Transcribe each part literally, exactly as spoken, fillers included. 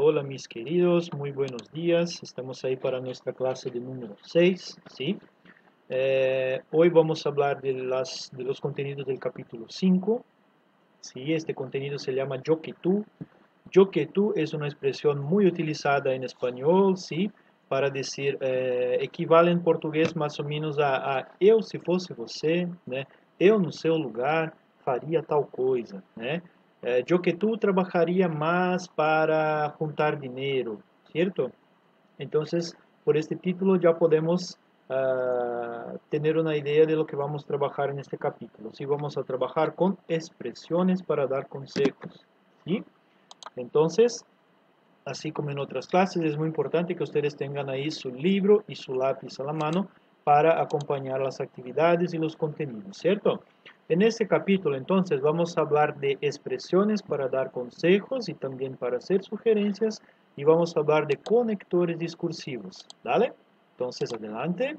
hola mis queridos, muy buenos días. Estamos ahí para nuestra clase de número seis, ¿sí? Eh, hoy vamos a hablar de, las, de los contenidos del capítulo cinco, ¿sí? Este contenido se llama yo que tú. Yo que tú es una expresión muy utilizada en español, ¿sí? Para decir, eh, equivale en portugués más o menos a, a eu se fosse você, né? Eu no seu lugar faria tal coisa, né? Eh, yo que tú trabajaría más para juntar dinero, ¿cierto? Entonces, por este título ya podemos uh, tener una idea de lo que vamos a trabajar en este capítulo. Sí, vamos a trabajar con expresiones para dar consejos, ¿sí? Entonces, así como en otras clases, es muy importante que ustedes tengan ahí su libro y su lápiz a la mano para acompañar las actividades y los contenidos, ¿cierto? En este capítulo, entonces, vamos a hablar de expresiones para dar consejos y también para hacer sugerencias, y vamos a hablar de conectores discursivos, ¿vale? Entonces, adelante.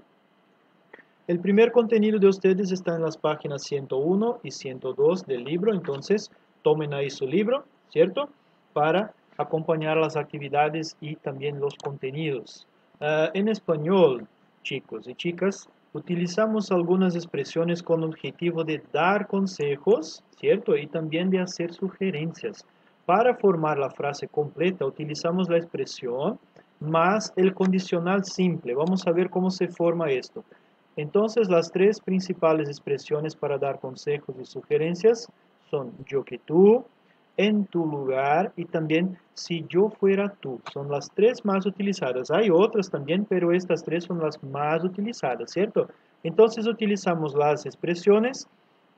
El primer contenido de ustedes está en las páginas ciento uno y ciento dos del libro, entonces tomen ahí su libro, ¿cierto? Para acompañar las actividades y también los contenidos. Uh, en español, chicos y chicas, utilizamos algunas expresiones con el objetivo de dar consejos, ¿cierto? Y también de hacer sugerencias. Para formar la frase completa, utilizamos la expresión más el condicional simple. Vamos a ver cómo se forma esto. Entonces, las tres principales expresiones para dar consejos y sugerencias son yo que tú, en tu lugar y también si yo fuera tú. Son las tres más utilizadas. Hay otras también, pero estas tres son las más utilizadas, ¿cierto? Entonces, utilizamos las expresiones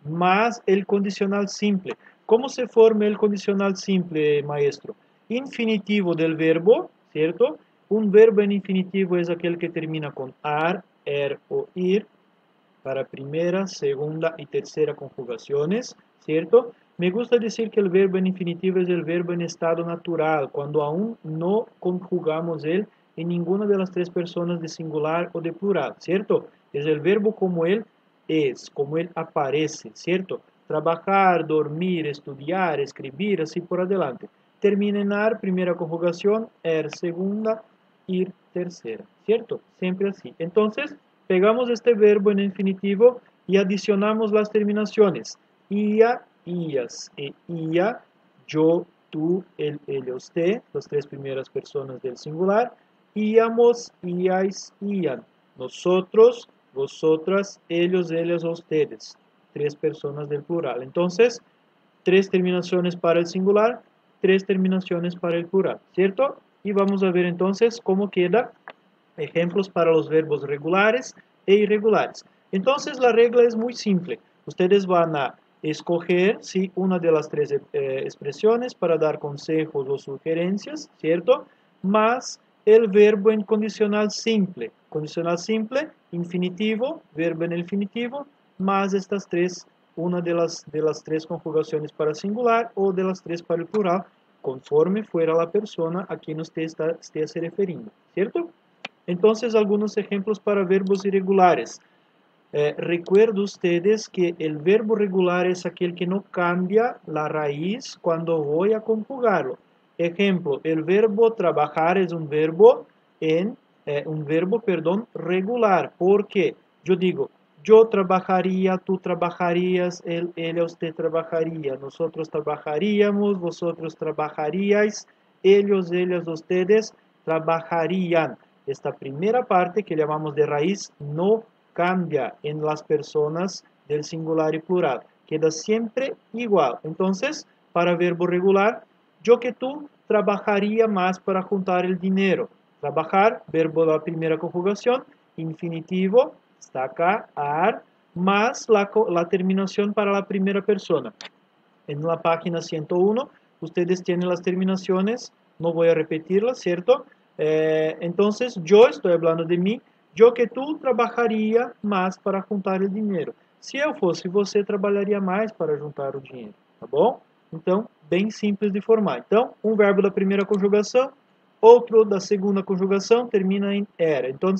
más el condicional simple. ¿Cómo se forma el condicional simple, maestro? Infinitivo del verbo, ¿cierto? Un verbo en infinitivo es aquel que termina con ar, er o ir para primera, segunda y tercera conjugaciones, ¿cierto? Me gusta decir que el verbo en infinitivo es el verbo en estado natural, cuando aún no conjugamos él en ninguna de las tres personas de singular o de plural, ¿cierto? Es el verbo como él es, como él aparece, ¿cierto? Trabajar, dormir, estudiar, escribir, así por adelante. Termina en ar, primera conjugación, er, segunda, ir, tercera, ¿cierto? Siempre así. Entonces, pegamos este verbo en infinitivo y adicionamos las terminaciones. Ia, ias e ia, yo, tú, él, ella, usted, las tres primeras personas del singular. Íamos, iais, ian. Nosotros, vosotras, ellos, ellas o ustedes. Tres personas del plural. Entonces, tres terminaciones para el singular, tres terminaciones para el plural, ¿cierto? Y vamos a ver entonces cómo queda ejemplos para los verbos regulares e irregulares. Entonces la regla es muy simple. Ustedes van a escoger ¿sí? una de las tres eh, expresiones para dar consejos o sugerencias, ¿cierto? Más el verbo en condicional simple. Condicional simple, infinitivo, verbo en el infinitivo, más estas tres, una de las, de las tres conjugaciones para singular o de las tres para el plural, conforme fuera la persona a quien usted está, esté se referindo, ¿cierto? Entonces, algunos ejemplos para verbos irregulares. Eh, recuerden ustedes que el verbo regular es aquel que no cambia la raíz cuando voy a conjugarlo. Ejemplo, el verbo trabajar es un verbo en eh, un verbo, perdón, regular. Porque yo digo, yo trabajaría, tú trabajarías, él, ella, usted trabajaría, nosotros trabajaríamos, vosotros trabajaríais, ellos, ellas, ustedes trabajarían. Esta primera parte que llamamos de raíz no cambia en las personas del singular y plural. Queda siempre igual. Entonces, para verbo regular, yo que tú trabajaría más para juntar el dinero. Trabajar, verbo de la primera conjugación, infinitivo, está acá, ar, más la, la terminación para la primera persona. En la página ciento uno, ustedes tienen las terminaciones, no voy a repetirlas, ¿cierto? Eh, entonces, yo estoy hablando de mí, yo que tú trabalharia mais para juntar o dinheiro. Se eu fosse você, trabalharia mais para juntar o dinheiro, tá bom? Então, bem simples de formar. Então, um verbo da primeira conjugação, outro da segunda conjugação, termina em era. Então,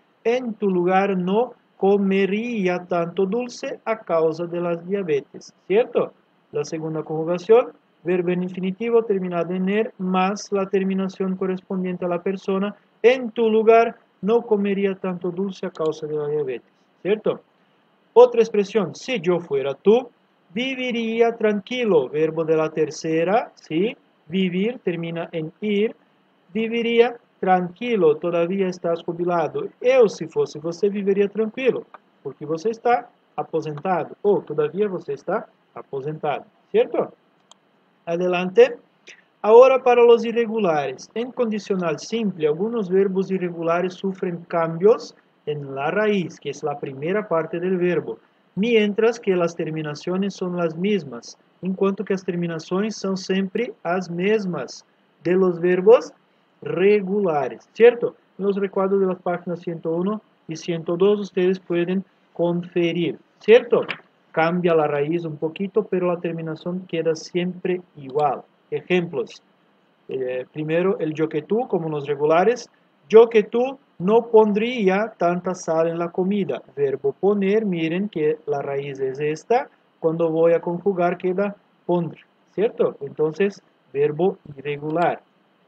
en tu lugar no comeria tanto dulce a causa de las diabetes, ¿cierto? La segunda conjugación, verbo en infinitivo terminado en er, más la terminación correspondiente a la persona. En tu lugar no comería tanto dulce a causa de la diabetes, ¿cierto? Otra expresión, si yo fuera tú, viviría tranquilo, verbo de la tercera, ¿sí? Vivir termina en ir, viviría tranquilo, todavía estás jubilado. Eu, se fosse você, viveria tranquilo, porque você está aposentado, ou todavía você está aposentado, ¿cierto? Adelante. Ahora para los irregulares. En condicional simple, algunos verbos irregulares sufren cambios en la raíz, que es la primera parte del verbo, mientras que las terminaciones son las mismas, en cuanto que las terminaciones son siempre las mismas de los verbos regulares, ¿cierto? En los recuadros de las páginas ciento uno y ciento dos ustedes pueden conferir, ¿cierto? Cambia la raíz un poquito, pero la terminación queda siempre igual. Ejemplos. Eh, primero, el yo que tú, como los regulares. Yo que tú no pondría tanta sal en la comida. Verbo poner, miren que la raíz es esta. Cuando voy a conjugar queda pondr, ¿cierto? Entonces, verbo irregular.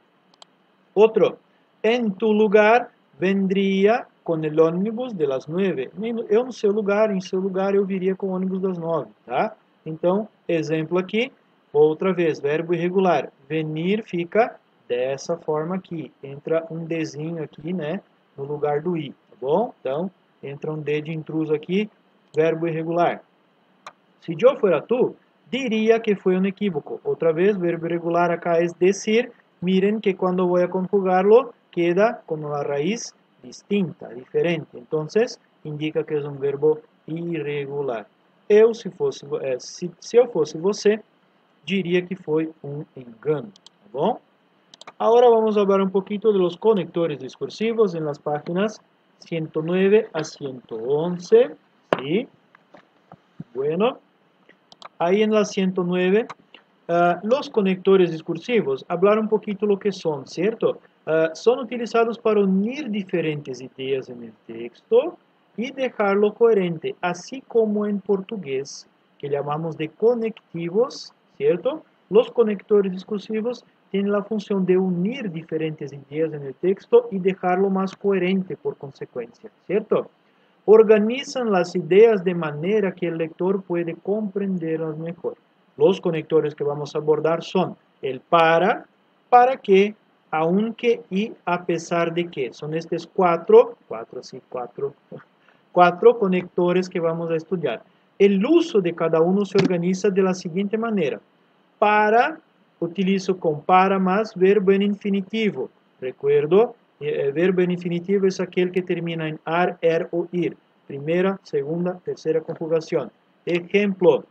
Otro, en tu lugar vendría com o ônibus de las nueve. Eu no seu lugar, em seu lugar, eu viria com o ônibus das nove, tá? Então, exemplo aqui, outra vez, verbo irregular. Venir fica dessa forma aqui. Entra um Dzinho aqui, né? No lugar do I, tá bom? Então, entra um D de intruso aqui, verbo irregular. Se eu fuera tu, diria que foi um equívoco. Outra vez, verbo irregular acá é decir. Miren que cuando voy a conjugarlo, queda con la raíz distinta, diferente. Entonces, indica que es un verbo irregular. Eu, se, fosse, eh, se, se eu fosse você, diria que foi um engano. ¿Tá bom? Ahora vamos a hablar un poquito de los conectores discursivos en las páginas ciento nueve a ciento once. ¿Sí? Bueno, ahí en la ciento nueve... Uh, los conectores discursivos, hablar un poquito lo que son, ¿cierto? Uh, son utilizados para unir diferentes ideas en el texto y dejarlo coherente, así como en portugués, que llamamos de conectivos, ¿cierto? Los conectores discursivos tienen la función de unir diferentes ideas en el texto y dejarlo más coherente por consecuencia, ¿cierto? Organizan las ideas de manera que el lector puede comprenderlas mejor. Los conectores que vamos a abordar son el para, para que, aunque y a pesar de que. Son estos cuatro, cuatro, sí, cuatro, cuatro conectores que vamos a estudiar. El uso de cada uno se organiza de la siguiente manera. Para, utilizo con para más verbo en infinitivo. Recuerdo, el verbo en infinitivo es aquel que termina en ar, er o ir. Primera, segunda, tercera conjugación. Ejemplo.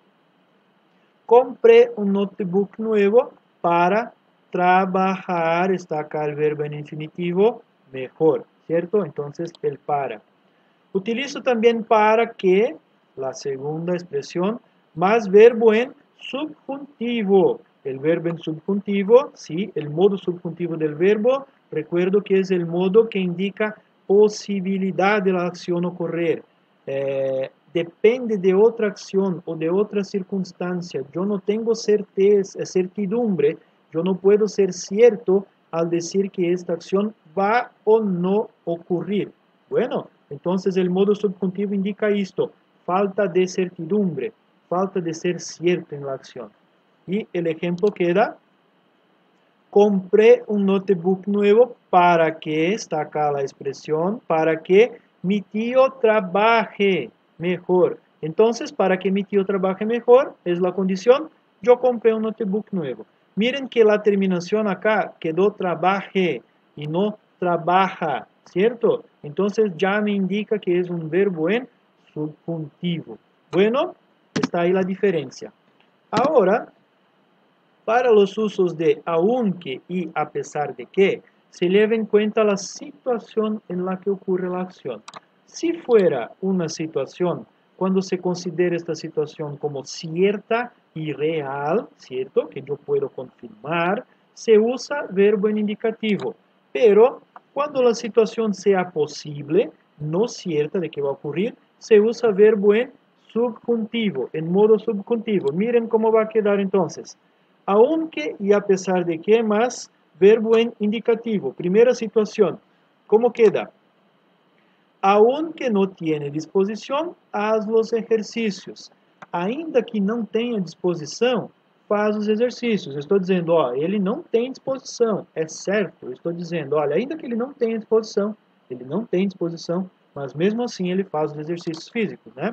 Compré un notebook nuevo para trabajar, está acá el verbo en infinitivo, mejor, ¿cierto? Entonces, el para. Utilizo también para que, la segunda expresión, más verbo en subjuntivo. El verbo en subjuntivo, sí, el modo subjuntivo del verbo, recuerdo que es el modo que indica posibilidad de la acción ocurrir. Eh, depende de otra acción o de otra circunstancia. Yo no tengo certeza, certidumbre, yo no puedo ser cierto al decir que esta acción va o no ocurrir. Bueno, entonces el modo subjuntivo indica esto, falta de certidumbre, falta de ser cierto en la acción. Y el ejemplo queda, compré un notebook nuevo para que, está acá la expresión, para que mi tío trabaje mejor. Entonces, para que mi tío trabaje mejor, es la condición, yo compré un notebook nuevo. Miren que la terminación acá quedó trabaje y no trabaja, ¿cierto? Entonces ya me indica que es un verbo en subjuntivo. Bueno, está ahí la diferencia. Ahora, para los usos de aunque y a pesar de que, se lleva en cuenta la situación en la que ocurre la acción. Si fuera una situación, cuando se considera esta situación como cierta y real, ¿cierto? Que yo puedo confirmar, se usa verbo en indicativo. Pero cuando la situación sea posible, no cierta de que va a ocurrir, se usa verbo en subjuntivo, en modo subjuntivo. Miren cómo va a quedar entonces. Aunque y a pesar de que, más verbo en indicativo. Primera situación, ¿cómo queda? Aunque não tenha disposição, haz os exercícios. Ainda que não tenha disposição, faz os exercícios. Eu estou dizendo, ó, ele não tem disposição. É certo. Eu estou dizendo, olha, ainda que ele não tenha disposição, ele não tem disposição, mas mesmo assim ele faz os exercícios físicos, né?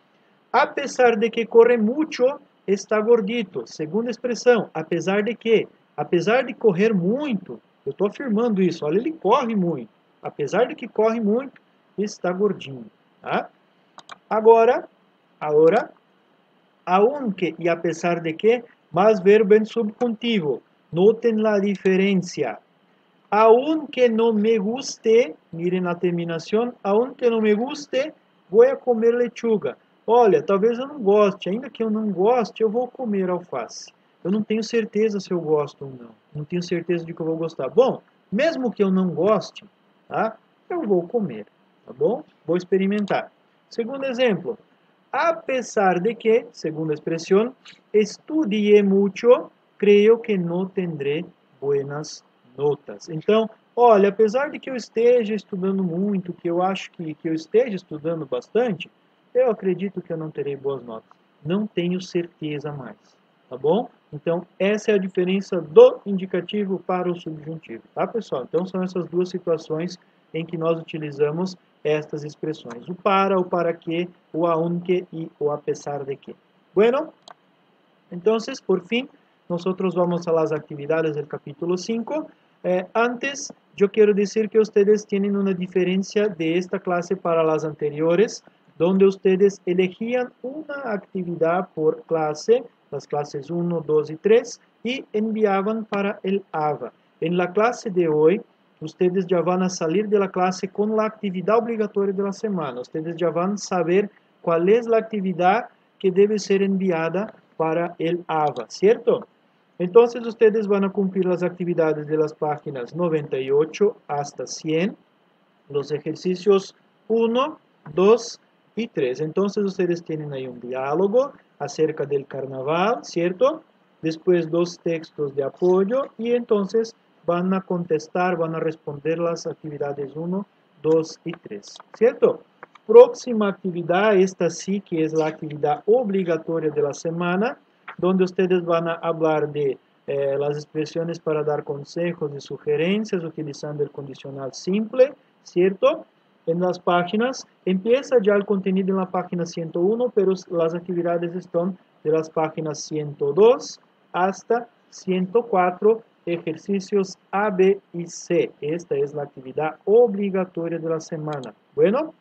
Apesar de que corre muito, está gordito. Segunda expressão, apesar de que. Apesar de correr muito, eu estou afirmando isso. Olha, ele corre muito. Apesar de que corre muito, está gordinho, tá? Agora, agora, aunque e a pesar de que, mais verbo em subjuntivo. Notem a diferença. Aunque não me guste, miren a terminação, aunque não me guste, vou a comer lechuga. Olha, talvez eu não goste, ainda que eu não goste, eu vou comer alface. Eu não tenho certeza se eu gosto ou não. Não tenho certeza de que eu vou gostar. Bom, mesmo que eu não goste, tá? Eu vou comer. Tá bom? Vou experimentar. Segundo exemplo. A pesar de que, segunda expressão, estudie mucho, creio que não tendré buenas notas. Então, olha, apesar de que eu esteja estudando muito, que eu acho que, que eu esteja estudando bastante, eu acredito que eu não terei boas notas. Não tenho certeza mais. Tá bom? Então, essa é a diferença do indicativo para o subjuntivo. Tá, pessoal? Então, são essas duas situações em que nós utilizamos estas expressões. O para, o para que, o aunque e o a pesar de que. Bueno, entonces, por fin, nosotros vamos a las actividades del capítulo cinco. Eh, antes, yo quiero decir que ustedes tienen una diferencia de esta clase para las anteriores, donde ustedes elegían una actividad por clase, las clases uno, dos y tres, y enviaban para el A V A. En la clase de hoy, ustedes ya van a salir de la clase con la actividad obligatoria de la semana. Ustedes ya van a saber cuál es la actividad que debe ser enviada para el A V A, ¿cierto? Entonces ustedes van a cumplir las actividades de las páginas noventa y ocho hasta cien, los ejercicios uno, dos y tres. Entonces ustedes tienen ahí un diálogo acerca del carnaval, ¿cierto? Después dos textos de apoyo y entonces van a contestar, van a responder las actividades uno, dos y tres, ¿cierto? Próxima actividad, esta sí que es la actividad obligatoria de la semana, donde ustedes van a hablar de eh, las expresiones para dar consejos y sugerencias utilizando el condicional simple, ¿cierto? En las páginas, empieza ya el contenido en la página ciento uno, pero las actividades están de las páginas ciento dos hasta ciento cuatro, ejercicios A, B y C. Esta es la actividad obligatoria de la semana. Bueno,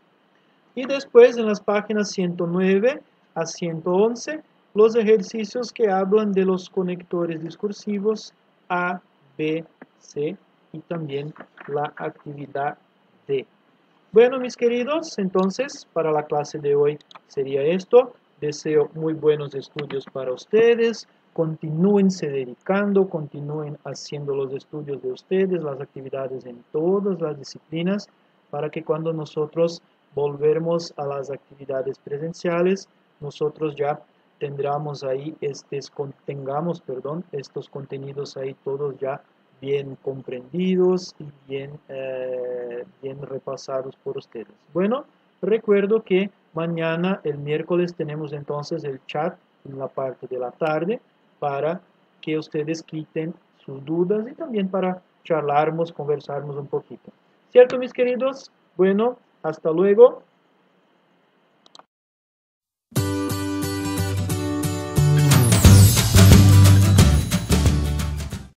y después en las páginas ciento nueve a ciento once, los ejercicios que hablan de los conectores discursivos A, B, C y también la actividad D. Bueno, mis queridos, entonces para la clase de hoy sería esto. Deseo muy buenos estudios para ustedes. Continúense dedicando, continúen haciendo los estudios de ustedes, las actividades en todas las disciplinas, para que cuando nosotros volvemos a las actividades presenciales, nosotros ya tendremos ahí estos, tengamos, perdón, estos contenidos ahí todos ya bien comprendidos y bien, eh, bien repasados por ustedes. Bueno, recuerdo que mañana, el miércoles, tenemos entonces el chat en la parte de la tarde para que ustedes quiten sus dudas y también para charlarmos, conversarmos un poquito. ¿Cierto, mis queridos? Bueno, hasta luego.